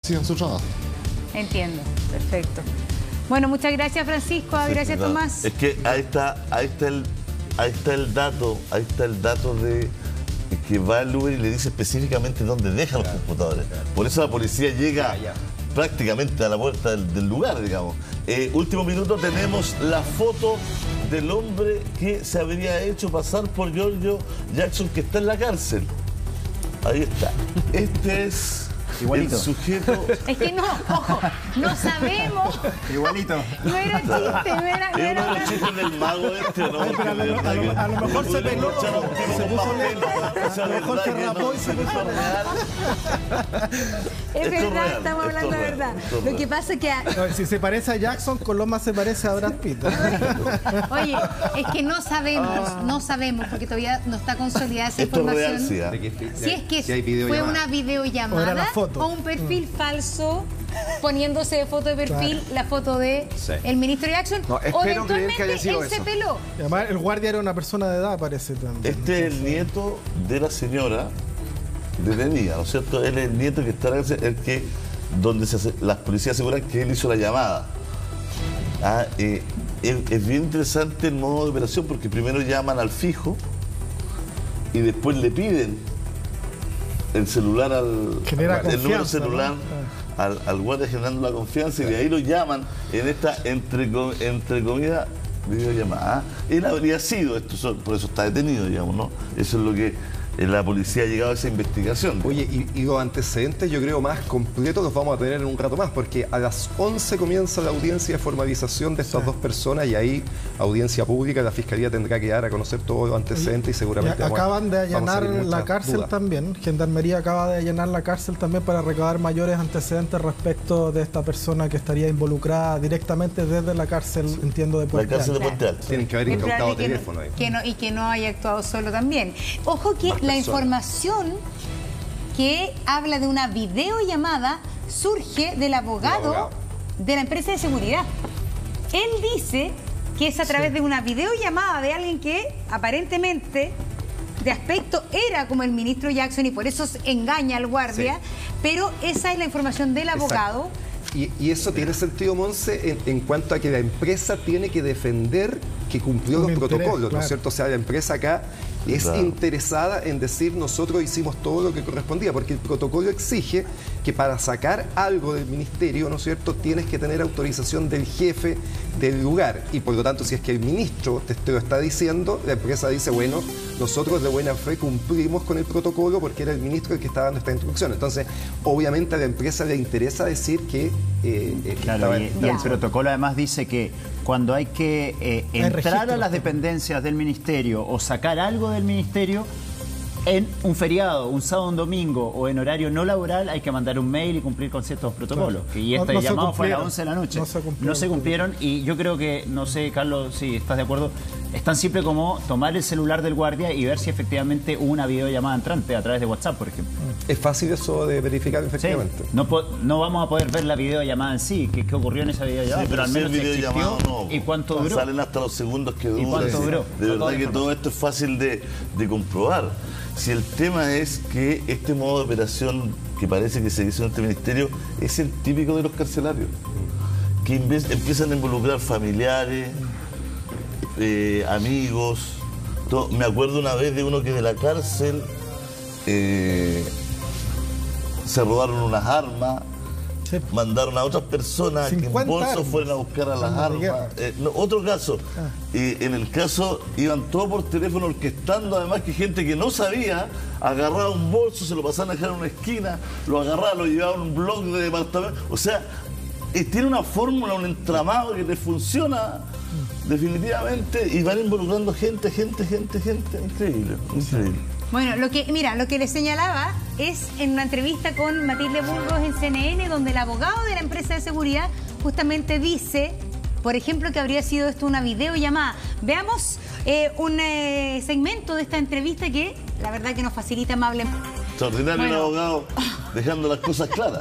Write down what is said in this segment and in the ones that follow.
sigan su trabajo. Entiendo, perfecto. Bueno, muchas gracias, Francisco, gracias, Tomás. Es que ahí está el dato de que va el Uber y le dice específicamente dónde deja los computadores. Por eso la policía llega prácticamente a la puerta del lugar, digamos. Último minuto, tenemos la foto del hombre que se habría hecho pasar por Giorgio Jackson, que está en la cárcel. Ahí está. Este es igualito. El sujeto. Es que no, ojo, no sabemos. Igualito. No era chiste, no era. ¿Es uno de los chistes del mago este o no? Pero a lo mejor se peló, se puso lento. A lo mejor se rapó y se puso Es verdad, estamos hablando de verdad. Lo que pasa es que... Si se parece a Jackson, Coloma se parece a Brad Pitt. Oye, es que no sabemos, porque todavía no está consolidada esa información. Esto es real, si es que fue una videollamada o un perfil falso, poniéndose de foto de perfil la foto de el ministro Jackson, No, o espero creer que haya eventualmente sido él se eso. peló. Y además, el guardia era una persona de edad, parece también. Este es el nieto de la señora detenida, ¿no es cierto? Él es el nieto que está en la cárcel, el que, donde las policías aseguran que él hizo la llamada. Es bien interesante el modo de operación porque primero llaman al fijo y después le piden el celular el número celular, ¿no? al guardia, generando la confianza, y de ahí lo llaman en esta entre comillas videollamada. Él habría sido, por eso está detenido, digamos, ¿no? Eso es lo que la policía ha llegado a esa investigación. Oye, y los antecedentes, yo creo, más completos los vamos a tener en un rato más, porque a las 11 comienza la audiencia de formalización de estas dos personas, y ahí, audiencia pública, la Fiscalía tendrá que dar a conocer todos los antecedentes y seguramente acaban de allanar la cárcel también. Gendarmería acaba de allanar la cárcel también para recabar mayores antecedentes respecto de esta persona que estaría involucrada directamente desde la cárcel, entiendo, de Puente Alto. La cárcel de Puente Alto. Tienen que haber incautado teléfono ahí. Y que no haya actuado solo también. Ojo que la información que habla de una videollamada surge del abogado de la empresa de seguridad. Él dice que es a través de una videollamada de alguien que aparentemente de aspecto era como el ministro Jackson y por eso engaña al guardia, pero esa es la información del abogado. Y eso tiene sentido, Monse, en cuanto a que la empresa tiene que defender que cumplió los protocolos, ¿no es cierto? O sea, la empresa acá es interesada en decir nosotros hicimos todo lo que correspondía, porque el protocolo exige que para sacar algo del ministerio, ¿no es cierto?, tienes que tener autorización del jefe del lugar, y por lo tanto, si es que el ministro te lo está diciendo, la empresa dice, bueno, nosotros de buena fe cumplimos con el protocolo porque era el ministro el que estaba dando esta instrucción. Entonces, obviamente a la empresa le interesa decir que claro, y el protocolo además dice que cuando hay que entrar a las dependencias del ministerio o sacar algo del ministerio en un feriado, un sábado, un domingo o en horario no laboral, hay que mandar un mail y cumplir con ciertos protocolos. Claro. Y este llamado fue a las 11 de la noche. No se cumplieron y yo creo que, no sé, Carlos, si estás de acuerdo, es tan simple como tomar el celular del guardia y ver si efectivamente hubo una videollamada entrante a través de WhatsApp, por ejemplo. Es fácil eso de verificar, efectivamente. Sí. No vamos a poder ver la videollamada en sí, qué ocurrió en esa videollamada, pero al menos existió y cuánto duró. Salen hasta los segundos que duró. ¿Y cuánto duró? De verdad que todo esto es fácil de comprobar. Si el tema es que este modo de operación que parece que se hizo en este ministerio es el típico de los carcelarios, que empiezan a involucrar familiares, amigos. Todo. Me acuerdo una vez de uno que de la cárcel se robaron unas armas, mandaron a otras personas que en bolsos fueron a buscar a las armas. Otro caso, en el caso iban todos por teléfono orquestando, además que gente que no sabía, agarraba un bolso, se lo pasaban a dejar en una esquina, lo agarraban, lo llevaban a un blog de departamento. O sea, tiene una fórmula, un entramado que le funciona definitivamente y van involucrando gente. Increíble. Bueno, lo que les señalaba es en una entrevista con Matilde Burgos en CNN, donde el abogado de la empresa de seguridad justamente dice, por ejemplo, que habría sido esto una videollamada. Veamos un segmento de esta entrevista que la verdad que nos facilita amablemente. Extraordinario el abogado, dejando las cosas claras.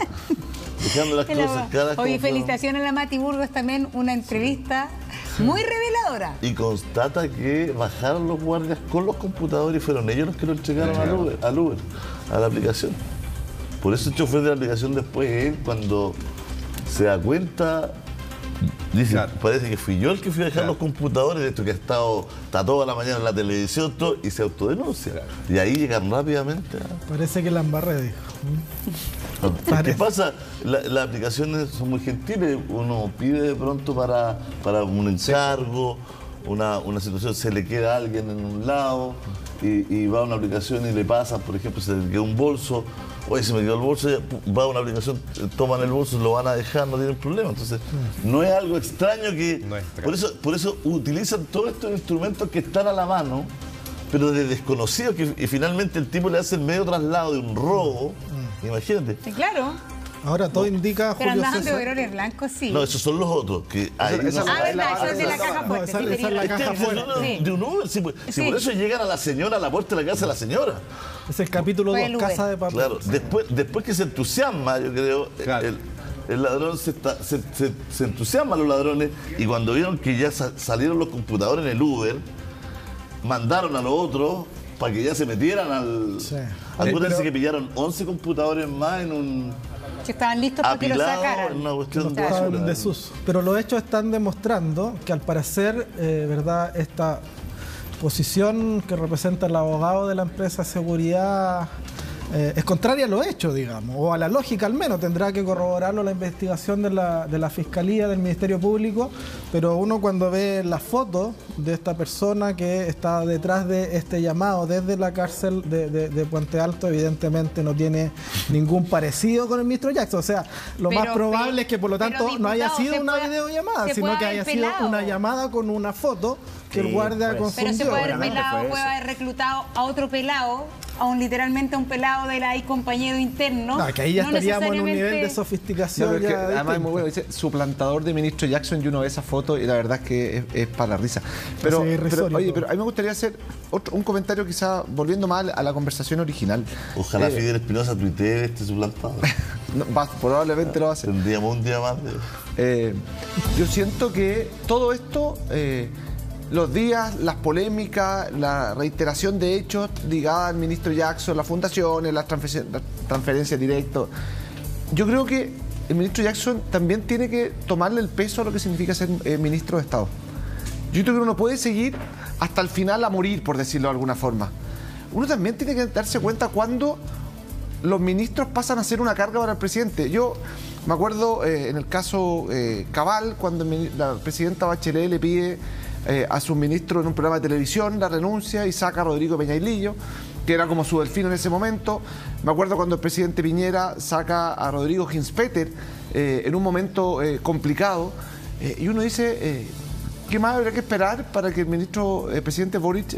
Oye, felicitaciones a la Mati Burgos, también una entrevista muy reveladora. Y constata que bajaron los guardias con los computadores y fueron ellos los que lo entregaron al Uber, a la aplicación. Por eso el chofer de la aplicación después, él cuando se da cuenta, dice, parece que fui yo el que fui a dejar los computadores, de esto que está toda la mañana en la televisión, todo, y se autodenuncia. Y ahí llegan rápidamente. Parece que la embarré, dijo. ¿Qué pasa? Las aplicaciones son muy gentiles. Uno pide de pronto para un encargo, una situación, se le queda a alguien en un lado y va a una aplicación y le pasa, por ejemplo, se le queda un bolso. Oye, se me quedó el bolso, va a una aplicación, toman el bolso, lo van a dejar, no tienen problema. Entonces, no es algo extraño que... No es extraño. Por eso utilizan todos estos instrumentos que están a la mano, pero de desconocidos, y finalmente el tipo le hace el medio traslado de un robo. Imagínate. Sí, claro. Ahora todo indica, pero Julio andaban de overoles blancos, sí. No, esos son los otros. Que hay, eso es de la caja fuerte. Esa es la caja fuerte. De un Uber, sí, por eso llegan a la señora, a la puerta de la casa de la señora. Es el capítulo 2, Casa de Papel. Claro, después que se entusiasma, yo creo, el ladrón se entusiasma, los ladrones, y cuando vieron que ya salieron los computadores en el Uber, mandaron a los otros para que ya se metieran al... Sí. Acuérdense que pillaron 11 computadores más en un... Que estaban listos para que lo sacaran. Una cuestión de desuso. Pero los hechos están demostrando que al parecer, ¿verdad? Esta posición que representa el abogado de la empresa de seguridad es contraria a los hechos, digamos, o a la lógica al menos. Tendrá que corroborarlo la investigación de la Fiscalía, del Ministerio Público, pero uno cuando ve la foto de esta persona que está detrás de este llamado desde la cárcel de Puente Alto, evidentemente no tiene ningún parecido con el ministro Jackson. O sea, lo más probable es que por lo tanto no haya sido una videollamada, sino que haya sido una llamada con una foto que el guardia confundió. Pero se puede haber pelado, puede haber reclutado a otro pelado, literalmente a un pelado de la compañero interno. No, que ahí ya estaríamos en un nivel de sofisticación. No, además es muy bueno, dice suplantador de ministro Jackson, y uno ve esa foto y la verdad es que es para la risa. Pero a mí me gustaría hacer un comentario, quizá volviendo más a la conversación original. Ojalá Fidel Espinosa tuitee este suplantado. Probablemente lo va a hacer. Tendríamos un día más de... yo siento que todo esto... los días, las polémicas, la reiteración de hechos ligadas al ministro Jackson, las fundaciones, las transferencias directas. Yo creo que el ministro Jackson también tiene que tomarle el peso a lo que significa ser ministro de Estado. Yo creo que uno puede seguir hasta el final a morir, por decirlo de alguna forma. Uno también tiene que darse cuenta cuando los ministros pasan a ser una carga para el presidente. Yo me acuerdo en el caso Cabal, cuando la presidenta Bachelet le pide a su ministro en un programa de televisión la renuncia y saca a Rodrigo Peñailillo, que era como su delfín en ese momento. Me acuerdo cuando el presidente Piñera saca a Rodrigo Hinspeter en un momento complicado, y uno dice, ¿qué más habría que esperar para que el presidente Boric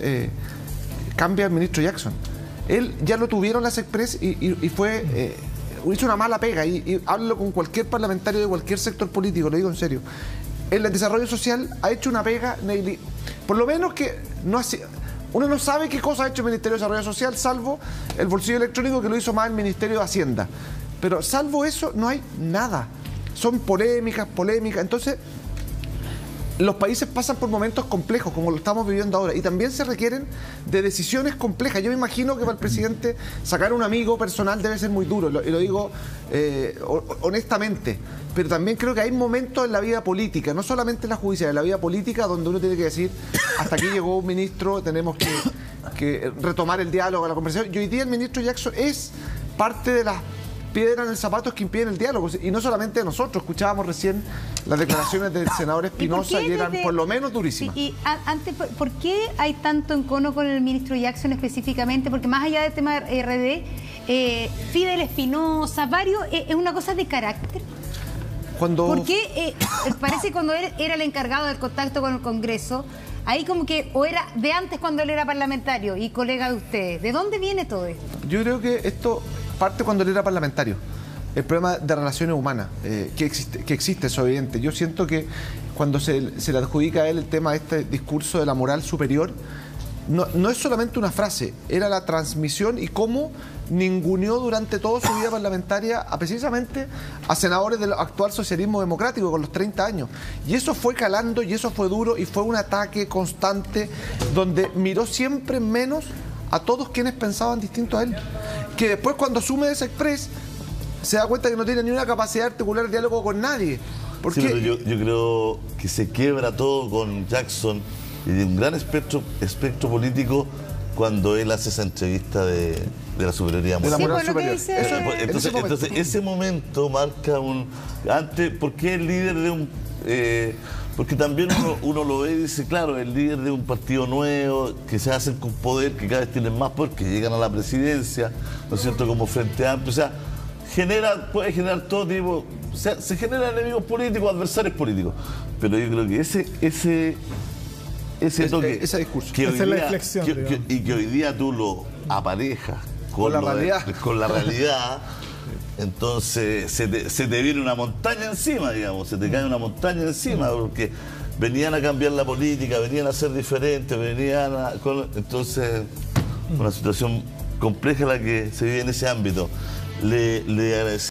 cambie al ministro Jackson? Él ya lo tuvieron las Express y fue... hizo una mala pega, y háblalo con cualquier parlamentario de cualquier sector político, lo digo en serio. El desarrollo social ha hecho una pega, por lo menos que no hace, uno no sabe qué cosa ha hecho el Ministerio de Desarrollo Social, salvo el bolsillo electrónico, que lo hizo más el Ministerio de Hacienda. Pero salvo eso, no hay nada. Son polémicas. Entonces, los países pasan por momentos complejos, como lo estamos viviendo ahora, y también se requieren de decisiones complejas. Yo me imagino que para el presidente sacar a un amigo personal debe ser muy duro, y lo digo honestamente, pero también creo que hay momentos en la vida política, no solamente en la judicial, en la vida política, donde uno tiene que decir, hasta aquí llegó un ministro, tenemos que retomar el diálogo, la conversación. Y hoy día el ministro Jackson es parte de las piedras en el zapato que impiden el diálogo, y no solamente de nosotros. Escuchábamos recién las declaraciones del senador Espinosa y eran por lo menos durísimas. Y antes, ¿por qué hay tanto encono con el ministro Jackson específicamente? Porque más allá del tema de RD, Fidel Espinosa, varios, es una cosa de carácter. ¿Por qué parece que cuando él era el encargado del contacto con el Congreso, ahí como que, o era de antes cuando él era parlamentario y colega de ustedes? ¿De dónde viene todo esto? Yo creo que esto parte cuando él era parlamentario. El problema de relaciones humanas, que existe, eso es evidente. Yo siento que cuando se le adjudica a él el tema de este discurso de la moral superior, no es solamente una frase, era la transmisión y cómo ninguneó durante toda su vida parlamentaria precisamente a senadores del actual socialismo democrático con los 30 años. Y eso fue calando, y eso fue duro, y fue un ataque constante donde miró siempre menos a todos quienes pensaban distinto a él. Que después, cuando asume ese Express, se da cuenta que no tiene ni una capacidad de articular diálogo con nadie. Sí, pero yo creo que se quiebra todo con Jackson y de un gran espectro político cuando él hace esa entrevista de la superioridad moral. Sí, por lo que dice... Entonces, ese momento marca un... Antes, ¿por qué el líder de un... porque también uno lo ve y dice, claro, el líder de un partido nuevo, que se hacen con poder, que cada vez tienen más poder, que llegan a la presidencia, ¿no es cierto?, como Frente Amplio. O sea, puede generar todo tipo... O sea, se generan enemigos políticos, adversarios políticos. Pero yo creo que ese toque... Ese discurso. Que esa es la inflexión. y que hoy día tú lo aparejas con la realidad, entonces se te viene una montaña encima, digamos, se te cae una montaña encima, porque venían a cambiar la política, venían a ser diferentes, entonces una situación compleja la que se vive en ese ámbito. Le agradecemos.